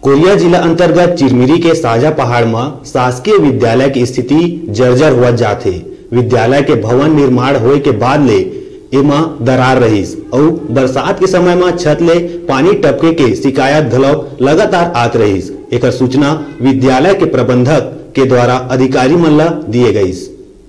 Korea जिला अंतर्गत चिरमिरी के साजा पहाड़ में शासकीय विद्यालय की स्थिति जर्जर हुआ जाथे। विद्यालय के भवन निर्माण होए के बाद ले एमा दरार रहीस और बरसात के समय में छत ले पानी टपके के शिकायत घलो लगातार आत रहीस। एकर सूचना विद्यालय के प्रबंधक के द्वारा अधिकारी मन ला दिए गईस।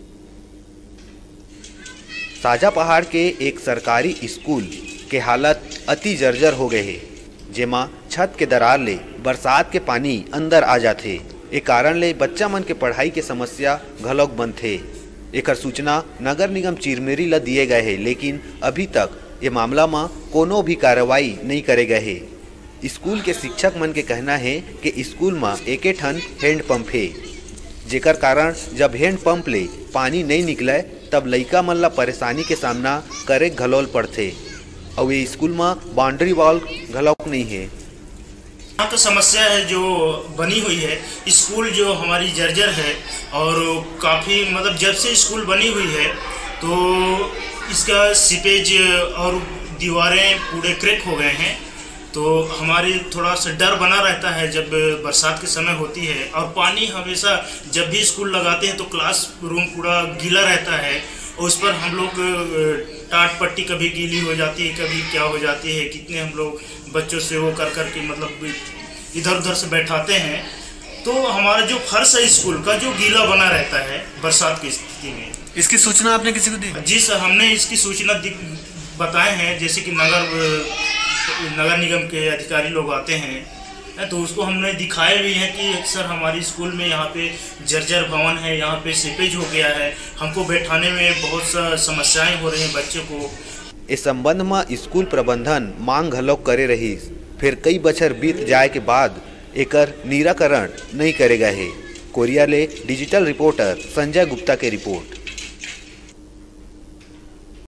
साजा पहाड़ के एक सरकारी स्कूल के हालत अति जर्जर हो गए है, जेमा छत के दरार ले बरसात के पानी अंदर आ जाथे। ए कारण ले बच्चा मन के पढ़ाई के समस्या घलोक बनथे। एकर सूचना नगर निगम चिरमिरी ला दिए गए है, लेकिन अभी तक ये मामला में कोनो भी कार्रवाई नहीं करे गए है। स्कूल के शिक्षक मन के कहना है कि स्कूल में एके ठन हैंडपंप है, जेकर कारण जब हैंडपंप ले पानी नहीं निकले तब लइका मन ला परेशानी के सामना करे घलोल पड़थे। और ये स्कूल में बाउंड्री वॉल घलोक नहीं है। यहाँ तो समस्या है जो बनी हुई है, स्कूल जो हमारी जर्जर है और काफ़ी मतलब जब से स्कूल बनी हुई है तो इसका सीपेज और दीवारें पूरे क्रैक हो गए हैं। तो हमारी थोड़ा सा डर बना रहता है जब बरसात के समय होती है, और पानी हमेशा जब भी स्कूल लगाते हैं तो क्लास रूम पूरा गीला रहता है। और उस पर हम लोग टाट पट्टी कभी गीली हो जाती है, कभी क्या हो जाती है। कितने हम लोग बच्चों से वो कर कर के मतलब इधर उधर से बैठाते हैं, तो हमारा जो फर्श है स्कूल का जो गीला बना रहता है बरसात की स्थिति में। इसकी सूचना आपने किसी को दी? जी सर, हमने इसकी सूचना बताए हैं, जैसे कि नगर निगम के अधिकारी लोग आते हैं तो उसको हमने दिखाए भी हैं कि सर हमारी स्कूल में यहाँ पे जर्जर भवन है, यहाँ पे सीपेज हो गया है, हमको बैठाने में बहुत सा समस्याएं हो रही हैं बच्चों को। इस संबंध में स्कूल प्रबंधन मांग घलोक करे रहीस, फिर कई बछर बीत जाए के बाद एकर निराकरण नहीं करे गए है। कोरिया ले डिजिटल रिपोर्टर संजय गुप्ता के रिपोर्ट।